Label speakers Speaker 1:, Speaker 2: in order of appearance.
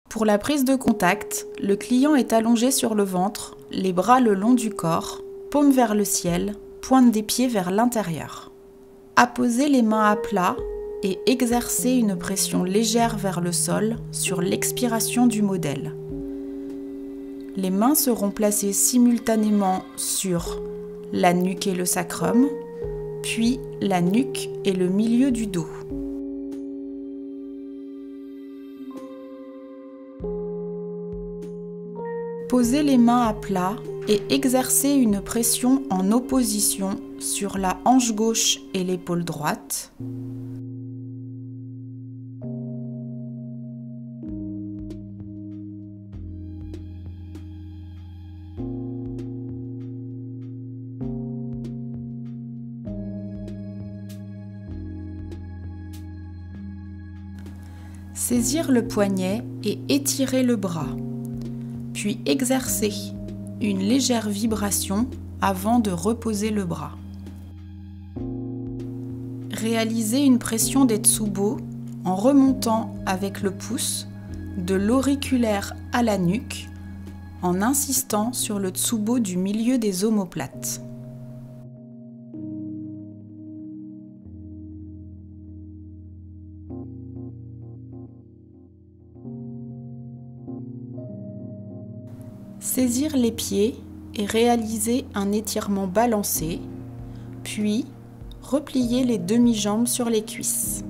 Speaker 1: Pour la prise de contact, le client est allongé sur le ventre, les bras le long du corps, paume vers le ciel, pointe des pieds vers l'intérieur. Apposez les mains à plat et exercez une pression légère vers le sol sur l'expiration du modèle. Les mains seront placées simultanément sur la nuque et le sacrum, puis la nuque et le milieu du dos. Posez les mains à plat et exercez une pression en opposition sur la hanche gauche et l'épaule droite. Saisir le poignet et étirer le bras. Puis exercer une légère vibration avant de reposer le bras. Réalisez une pression des tsubo en remontant avec le pouce de l'auriculaire à la nuque en insistant sur le tsubo du milieu des omoplates. Saisir les pieds et réaliser un étirement balancé, puis replier les demi-jambes sur les cuisses.